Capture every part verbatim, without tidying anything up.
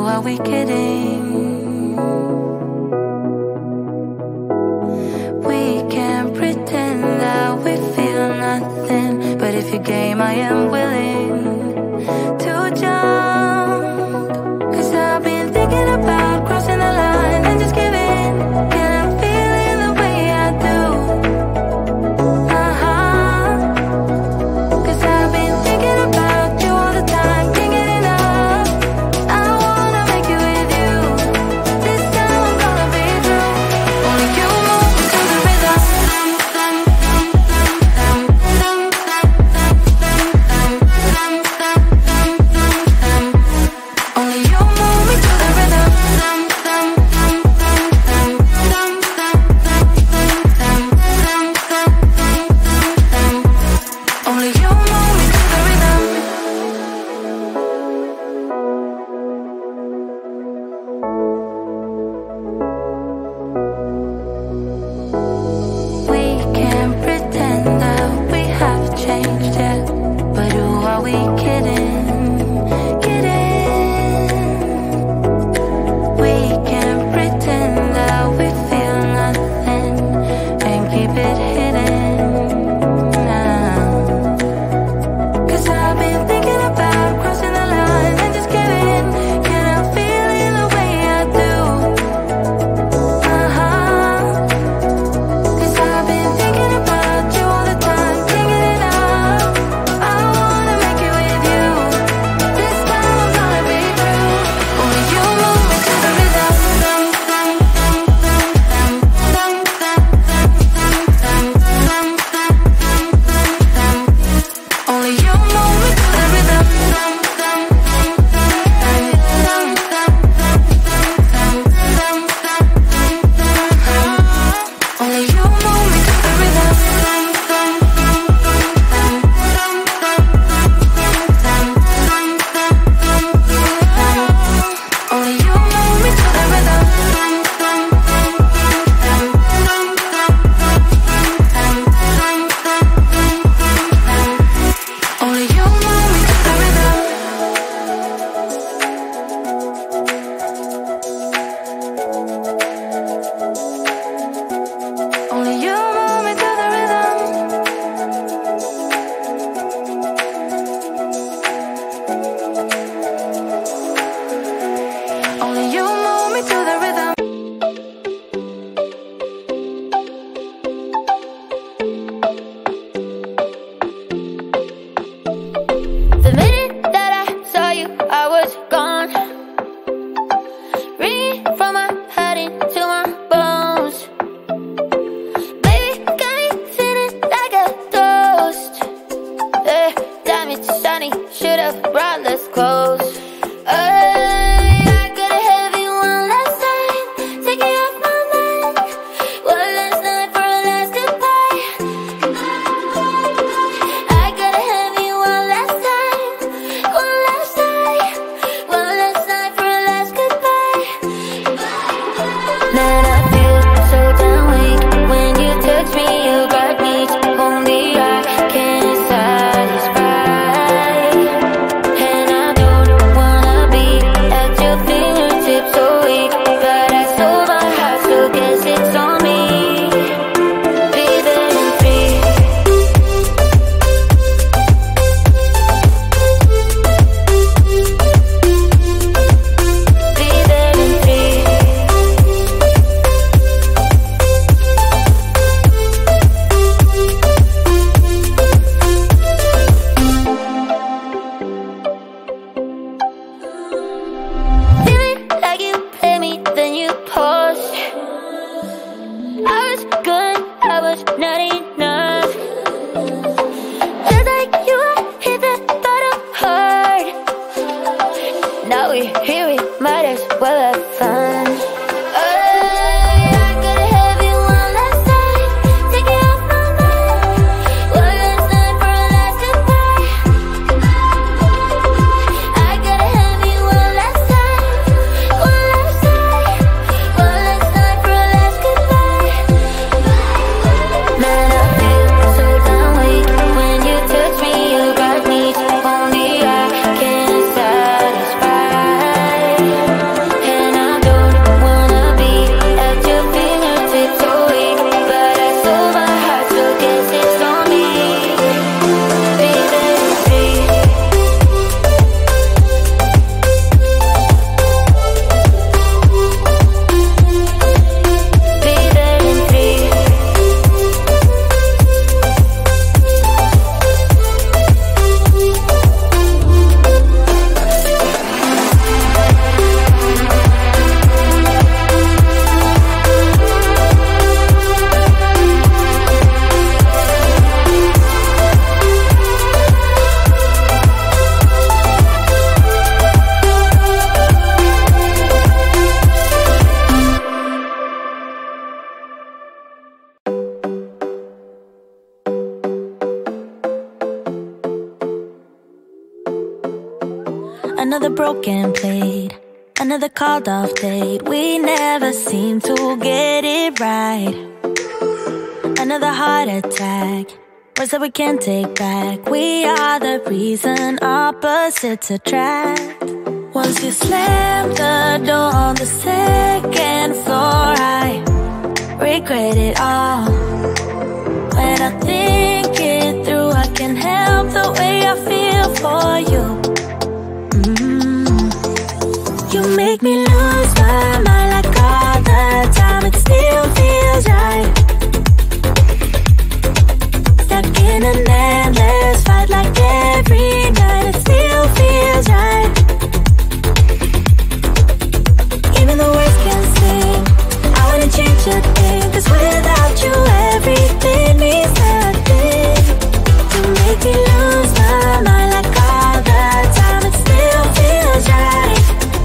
are we kidding? We can't pretend that we feel nothing, but if you game, I am willing to jump. Cause I've been thinking about crossing the line and just giving, and I'm feeling the way I do. Uh-huh. Cause I've been thinking about you all the time, can't get enough. I wanna make it with you. This time I'm gonna be through. Only you move to the rhythm. Only Another broken plate, another called off date. We never seem to get it right. Another heart attack, words that we can't take back. We are the reason opposites attract. Once you slam the door on the second floor, I regret it all. When I think it through, I can't help the way I feel for you. mm. You make me lose my mind like all the time. It still feels right. Stuck in an endless fight like every night. It still feels right. Even the words can sing. I wanna change a thing, 'cause without you everything means nothing. You make me lose my mind like all the time. It still feels right.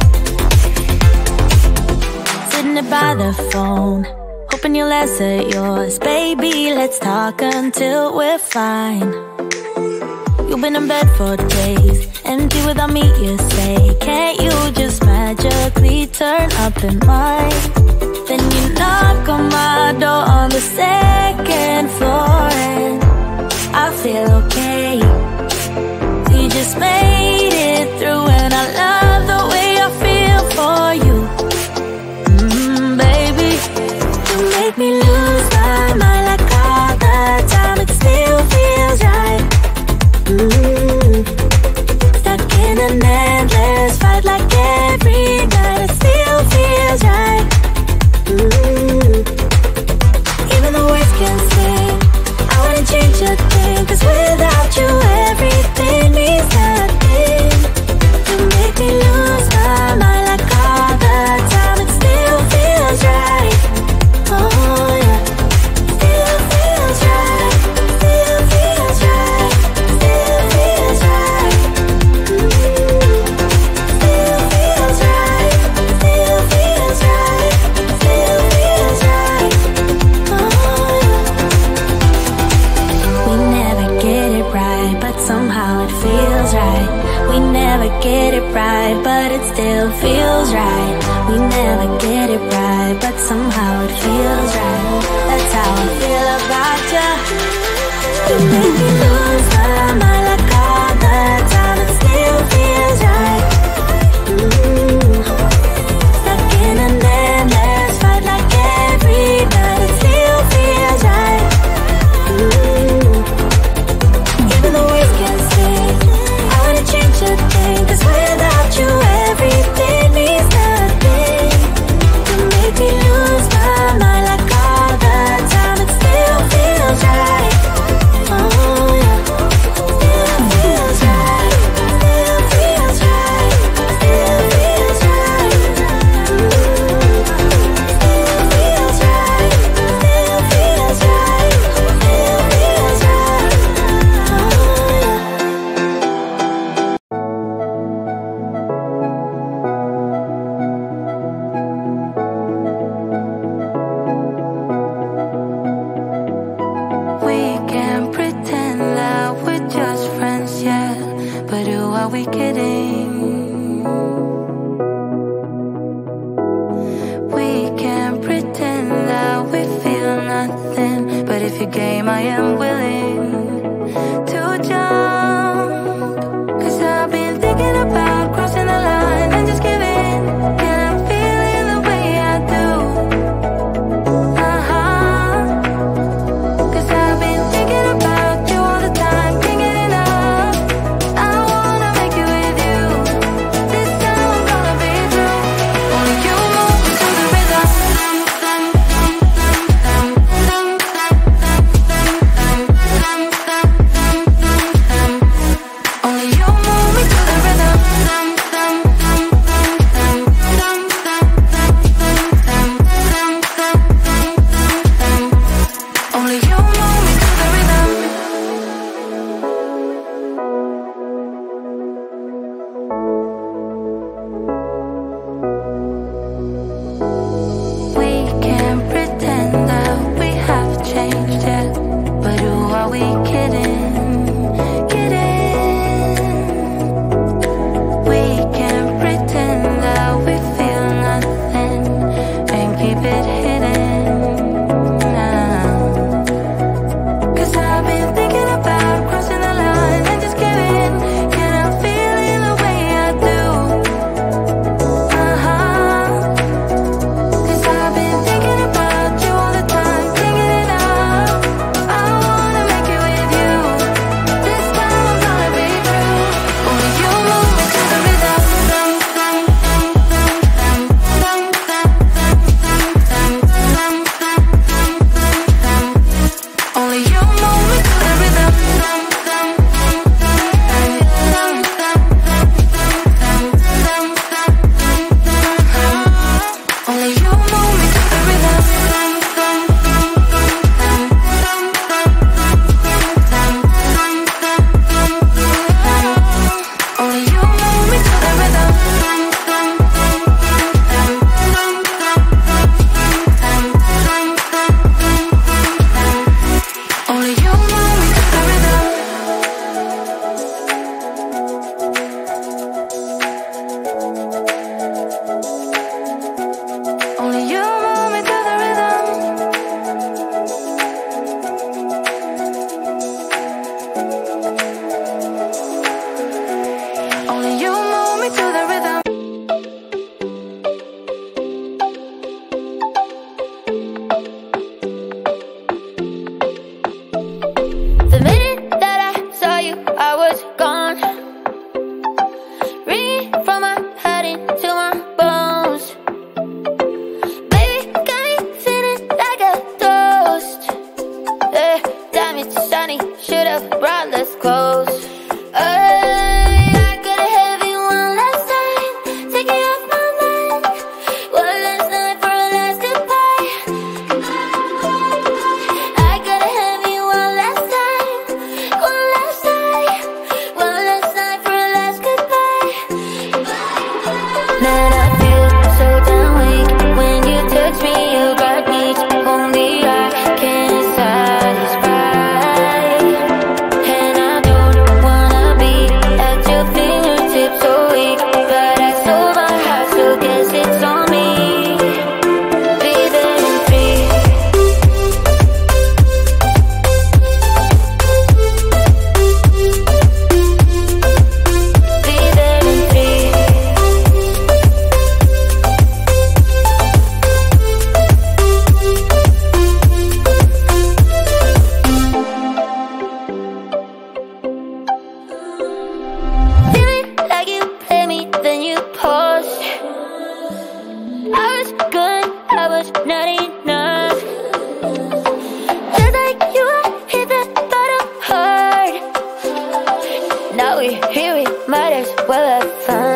Sitting there by the phone, hoping you'll answer yours. Baby, let's talk until we're fine. You've been in bed for days, empty without me, you say. Can't you just magically turn up in mine? Then you knock on my door on the second floor, and I feel okay. You just made it through, and I love the way I feel for you. mm, Baby, you make me lose my mind like all the time. It still feels right. mm. Stuck in an endless fight like every night. It still feels right. mm. Even the words can sing. I wanna change a thing, 'cause without you everything means nothing. You make me lose my mind like all the time. It still feels right. Oh yeah. Still feels right. Still feels right. Still feels right. mm. Still feels right. Still feels right. Still feels right. Oh yeah. We never get it right, but somehow it feels right. We never get it right, but it still feels right. We never get it right, but somehow it feels right. That's how I feel about you. You make me lose my mind like all the time. It still feels right. mm. Stuck in an endless fight like every night. It still feels right. mm. Even the words can sing. I wanna change a thing, 'cause without you everything means nothing. You make me lose my mind like all the time. It still feels right. Oh yeah. Still feels right. Still feels right. Still feels right. mm. Still feels right. Still feels right. Still feels right. Oh yeah. We can pretend that we're just friends, yeah. But who are we kidding? We can pretend that we feel nothing, but if you're game, I am willing to jump. 'Cause I've been thinking about crossing the line and just giving. And I'm feeling the way I do. Uh-huh. 'Cause I've been thinking about you all the time, can't get enough. I wanna make it with you. This time I'm gonna be through. Only you move to the rhythm. Dum, dum, dum, dum, dum, dum, dum, dum, dum, dum, dum. yourself brought less close. I gotta have you one last time, take you off my mind. One last night for a last goodbye. I gotta have you one last time, one last night, one last night for a last goodbye. Man, I feel so damn weak when you touch me. You got needs only I can satisfy. And I don't wanna be at your fingertips so weak, but I sold my heart, so guess it's on me. Be there in three. Be there in three. Feeling like you play me, then you pause. I was good, I was not enough. Just like you, I hit the bottom hard. Now we're here, we might as well have fun.